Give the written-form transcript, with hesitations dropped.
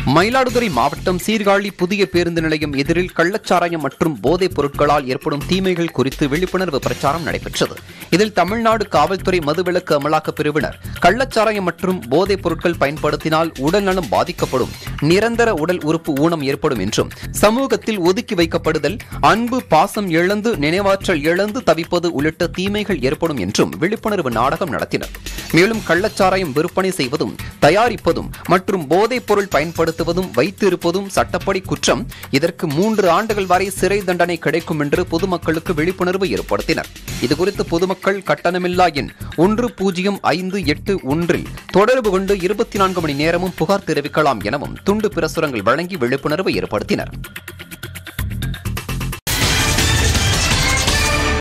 மயிலாடுதுறை மாவட்டம் சீர்காழி புதிய பேருந்து நிலையம் எதிரில் கள்ளச்சாராயம் மற்றும் போதைப் பொருட்களால் ஏற்படும் தீமைகள் குறித்து விழிப்புணர்வு பிரச்சாரம் நடைபெற்றது. இதில் தமிழ்நாடு காவல்துறை மதுவிலக்கு அமலாக்கப் பிரிவினர் கள்ளச்சாராயம் மற்றும் போதைப் பொருட்கள் பயன்படுத்தினால் உடல்நலம் பாதிக்கப்படும், நிரந்தர உடல் உறுப்பு ஊனம் ஏற்படும் என்றும், சமூகத்தில் ஒதுக்கி வைக்கப்படுதல், அன்பு பாசம் இழந்து நினைவாற்றல் இழந்து தவிப்பது உள்ளிட்ட தீமைகள் ஏற்படும் என்றும் விழிப்புணர்வு நாடகம் நடத்தினர். மேலும் கள்ளச்சாராயம் விற்பனை செய்வதும் தயாரிப்பதும் மற்றும் போதைப் பொருள் பயன்படுத்துவதும் வைத்திருப்பதும் சட்டப்படி குற்றம். இதற்கு 3 ஆண்டுகள் வரை சிறை தண்டனை கிடைக்கும் என்று பொதுமக்களுக்கு விழிப்புணர்வு ஏற்படுத்தினர். இதுகுறித்து பொதுமக்கள் கட்டணமில்லா எண் 1058 தொடர்பு கொண்டு 24 மணி நேரமும் புகார் தெரிவிக்கலாம் எனவும் துண்டு பிரசுரங்கள் வழங்கி விழிப்புணர்வு ஏற்படுத்தினர்.